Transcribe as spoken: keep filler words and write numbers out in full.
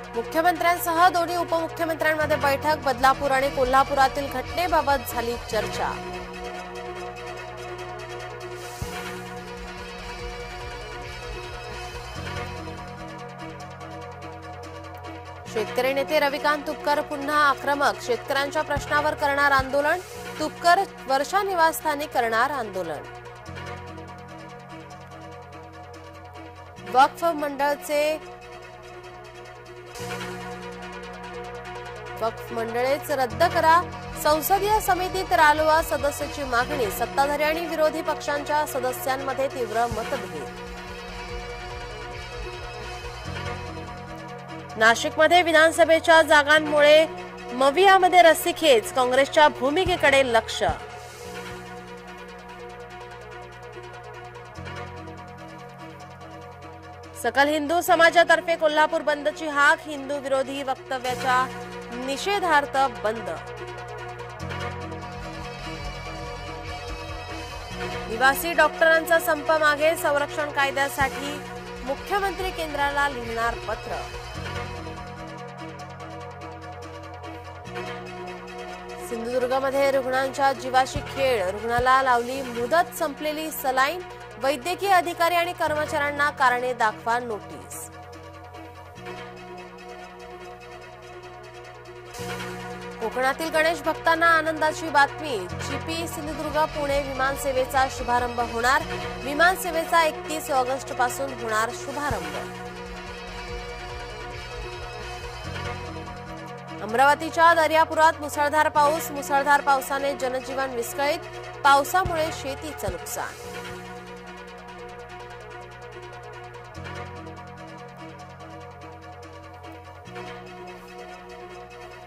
मुख्यमंत्र्यांसह दोन्ही उपमुख्यमंत्र्यांमध्ये बैठक, बदलापूर आणि कोल्हापुरातील घटनेबाबत झाली चर्चा। शेतकरी नेते रविकांत तुपकर पुन्हा आक्रमक, शेतकऱ्यांच्या प्रश्नावर करणार आंदोलन, तुपकर वर्षा निवासस्थानी करणार आंदोलन। वक्फ मंडळचे वक्फ मंडळेच रद्द करा, संसदीय समितीत रालोआ सदस्याची मागणी, सत्ताधारी आणि विरोधी पक्षांच्या सदस्यांमध्ये तीव्र मतभेद। नाशिकमध्ये विधानसभेच्या जागांमुळे मवियामध्ये रस्सीखेच, काँग्रेसच्या भूमिकेकडे लक्ष। सकल हिंदू समाजातर्फे कोल्हापूर बंदची हाक, हिंदू विरोधी वक्तव्याच्या निषेधार्थ बंद। निवासी डॉक्टरांचा संप मागे, संरक्षण कायद्यासाठी मुख्यमंत्री केंद्राला लिहिणार पत्र। सिंधुदुर्गमध्ये रुग्णांच्या जीवाशी खेळ, रुग्णाला लावली मुदत संपलेली सलाईन, वैद्यकीय अधिकारी आणि कर्मचाऱ्यांना कारणे दाखवा नोटीस। कोकणातील गणेश भक्तांना आनंदाची बातमी, चिपी सिंधुदुर्ग पुणे विमानसेवेचा शुभारंभ होणार, विमानसेवेचा एकतीस ऑगस्ट पासून होणार शुभारंभ। अमरावतीच्या दर्यापुरात मुसळधार पाऊस, मुसळधार पावसाने जनजीवन विस्कळीत, पावसामुळे शेतीचं नुकसान।